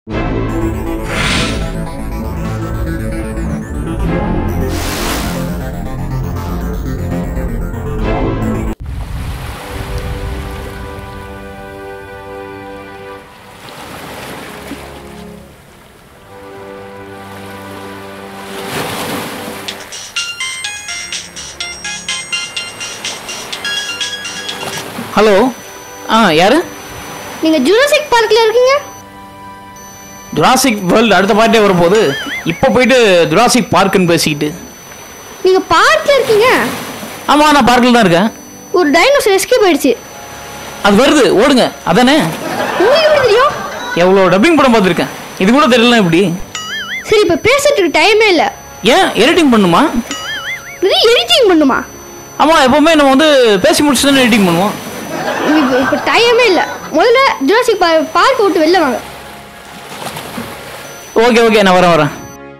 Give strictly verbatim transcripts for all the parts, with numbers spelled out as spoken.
Hello, ஆ யாரு? நீங்க Jurassic பார்க்ல இருக்கீங்க? ஜுராசிக் வேர்ல்ட் அடுத்த பார்ட்டே வரப்போகுது. இப்போ போயிட்டு ஜுராசிக் பார்க்குன்னு பேசிக்கிட்டு. நீங்க பார்க்ல இருக்கீங்க? ஆமாம், நான் பார்க்கில் தான் இருக்கேன். ஒரு டைனோசர் எஸ்கேப் ஆயிடுச்சு. அது வருது, ஓடுங்க. அதானே? உங்களுக்கு எப்படி தெரியும்? எவ்வளோ டப்பிங் படம் பார்த்துருக்கேன், இது கூட தெரியல எப்படி? சரி, இப்போ பேசுறதுக்கு டைமே இல்லை. ஏன் எடிட்டிங் பண்ணுமா? இது எடிட்டிங் பண்ணுமா? ஆமாம், எப்போவுமே நம்ம வந்து பேசி முடிச்சு தானே எடிட்டிங் பண்ணுவோம். இப்போ இப்போ டைமே இல்லை. முதல்ல ஜுராசிக் பார்க் விட்டு வெளில வாங்க. ஓகே ஓகே, நான் வரேன் வரேன்.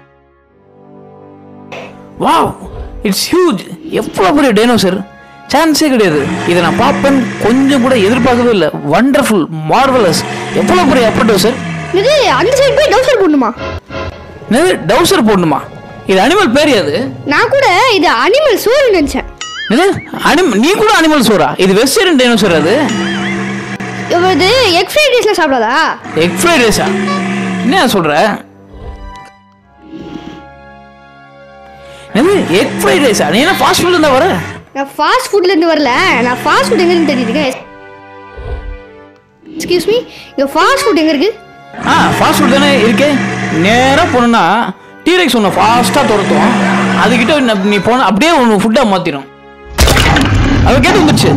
Wow, it's huge. எவ்வளோ பெரிய டைனோசர், சான்ஸே கிடையாது. இதை நான் பார்ப்பேன் கொஞ்சம் கூட எதிர்பார்க்கவே இல்லை. Wonderful, marvellous. எவ்வளோ பெரிய அப்படோசர். இது அந்த சைடு போய் டவுசர் போடணுமா? என்னது டவுசர் போடணுமா? இது அனிமல் பேர் அது. நான் கூட இது அனிமல் சோறு நினைச்சேன். நீ கூட அனிமல் சோறா? இது வெஸ்டர்ன் டைனோசர். அது இது எக் ஃப்ரைட் ரைஸ்ல சாப்பிடாதா? எக் ஃப்ரைட் ரைஸா? என்ன சொல்ற? எக் ஃப்ரைட் ரைஸா? நீ என்ன ஃபாஸ்ட் ஃபுட்ல இருந்தா வர? நான் ஃபாஸ்ட் ஃபுட்ல இருந்து வரல. நான் ஃபாஸ்ட் ஃபுட் எங்க இருந்து தேடிட்டேன். எக்ஸ்கியூஸ் மீ, இங்க ஃபாஸ்ட் ஃபுட் எங்க இருக்கு? ஆ, ஃபாஸ்ட் ஃபுட் தானே இருக்கு. நேரா போனா டீரெக்ஸ் ஒன்று ஃபாஸ்டா துரத்தும். அதுக்கிட்ட நீ போன அப்படியே ஒன்று ஃபுட்டா மாத்திரும். அது கேட்டு வந்துச்சு.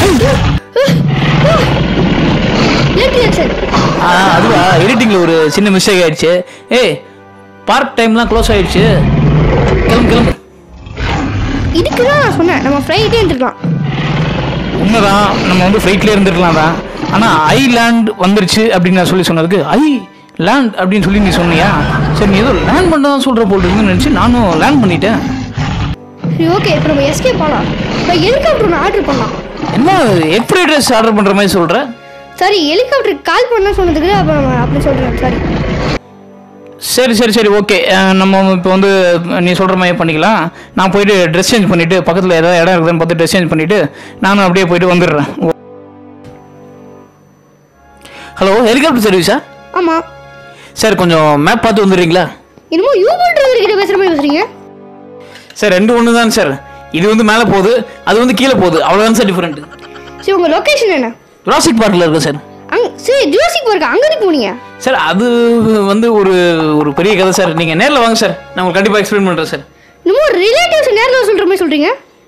அதுவா, எடிட்டிங்ல ஒரு சின்ன மிஸ்டேக் ஆயிடுச்சு. ஏய், பார்க் டைம்லாம் க்ளோஸ் ஆயிடுச்சு. கிளம்பு கிளம்பு. இதுக்கு தான் நான் சொன்னேன், நம்ம ஃப்ளைட்டே இருந்துக்கலாம். உண்மைதான், நம்ம வந்து ஃப்ளைட்லேயே இருந்துருக்கலாம் தான். ஆனால் ஐ லேண்ட் வந்துருச்சு அப்படின்னு நான் சொல்லி சொன்னதுக்கு ஐ லேண்ட் அப்படின்னு சொல்லி நீ சொன்னியா? சரி, நீ ஏதோ லேண்ட் பண்ண தான் சொல்கிற போல் இருக்குன்னு நினச்சி நானும் லேண்ட் பண்ணிட்டேன். சரி, ஓகே, இப்போ நம்ம எஸ்கேப் பண்ணலாம். இப்போ ஹெலிகாப்டர் ஒன்று ஆர்டர் பண்ணலாம். என்ன எக் ஃப்ரைட் ரைஸ் ஆர்டர் பண்ணுற மாதிரி சொல்கிற? சரி, ஹெலிகாப்டருக்கு கால் பண்ண சொன்னதுக்கு அப்போ நம்ம அப்படி சொல்கிறேன். சரி சரி சரி சரி ஓகே, நம்ம இப்போ வந்து நீ சொல்கிற மாதிரி பண்ணிக்கலாம். நான் போயிட்டு ட்ரெஸ் சேஞ்ச் பண்ணிவிட்டு பக்கத்தில் ஏதாவது இடம் இருக்குதுன்னு பார்த்து ட்ரெஸ் சேஞ்ச் பண்ணிவிட்டு நானும் அப்படியே போயிட்டு வந்துடுறேன். ஹலோ, ஹெலிகாப்டர் சர்வீஸா? ஆமாம் சார், கொஞ்சம் மேப் பார்த்து வந்துடுறீங்களா? இன்னமும் யூபர் டிரைவர் கிட்ட பேசுகிற மாதிரி பேசுகிறீங்க சார். ரெண்டு ஒன்று தான் சார். இது வந்து மேலே போகுது, அது வந்து கீழே போகுது, அவ்வளோதான் சார் டிஃப்ரெண்ட். சரி, உங்கள் லொக்கேஷன் என்ன? ஜுராசிக் பார்க்கில் இருக்கு சார். அங் சரி, ஜுராசிக் பார்க் அங்கே இருக்கு போனீங்க சார். அது வந்து ஒரு ஒரு பெரிய கதை சார். நீங்கள் நேரில் வாங்க சார், நான் உங்களுக்கு கண்டிப்பாக எக்ஸ்பிளைன் பண்ணுறேன் சார். இன்னமும் ரிலேட்டிவ்ஸ் நேரில் சொல்கிற மாதிரி சொல்கிறீங்க.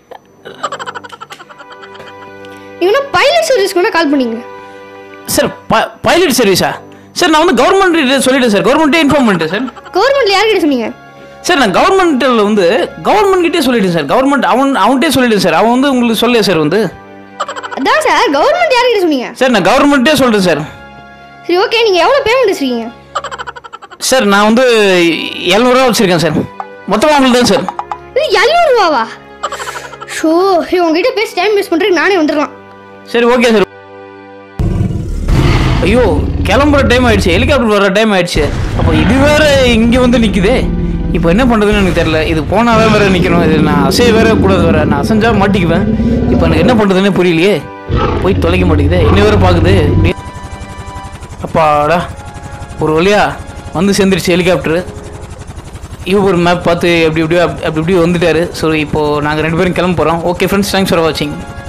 நீங்கள் பைலட் சர்வீஸ்க்கு வேணால் கால் பண்ணீங்க சார். பைலட் சர்வீஸா? சார், நான் வந்து கவர்மெண்ட் சொல்லிட்டேன் சார். கவர்மெண்ட்டே இன்ஃபார்ம் பண்ணிட்டேன் சார். கவர்மெண்ட்ல யார்கிட்ட சொன்னீங்க? சார், நான் கவர்மெண்ட்டில் வந்து கவர்மெண்ட் கிட்டே சொல்லிட்டேன் சார். கவர்மெண்ட் அவன் அவன்கிட்டே சொல்லிட்டேன் சார். அவன் வந்து உங்களுக்கு சொல்லலையே சார் வந்து. அதான் சார், கவர்மெண்ட் யார்கிட்ட சொன்னீங்க? சார், நான் கவர்மெண்ட்டே சொல்கிறேன் சார். சரி, ஓகே, நீங்கள் எவ்வளோ பேமெண்ட் வச்சுருக்கீங்க? சார், நான் வந்து எழுநூறுவா வச்சுருக்கேன் சார். மொத்தமாக உங்களுக்கு தான் சார். இது எழுநூறுவாவா? ஷோ, உங்ககிட்ட பேசி டைம் வேஸ்ட் பண்ணுறதுக்கு நானே வந்துடலாம். சரி, ஓகே சார். ஐயோ, கிளம்புற டைம் ஆயிடுச்சு, ஹெலிகாப்டர் வர டைம் ஆயிடுச்சு. அப்போ இது வேற இங்கே வந்து நிற்குதே. இப்போ என்ன பண்ணுறதுன்னு எனக்கு தெரியல. இது போனால் தான் வேறு நிற்கணும். இது நான் அசைய வேற கூடாது வேறு. நான் அசைஞ்சா மாட்டிக்குவேன். இப்போ எனக்கு என்ன பண்ணுறதுன்னு புரியலையே. போய் தொலைக்க மாட்டேங்குது, என்ன வேறு பார்க்குது. அப்பாடா, ஒரு வழியா வந்து சேர்ந்துருச்சு ஹெலிகாப்டரு. யூபர் மேப் பார்த்து எப்படி எப்படியோ அப்படி இப்படி வந்துட்டாரு. ஸோ இப்போது நாங்கள் ரெண்டு பேரும் கிளம்ப போகிறோம். ஓகே ஃப்ரெண்ட்ஸ், தேங்க்ஸ் ஃபார் வாட்சிங்.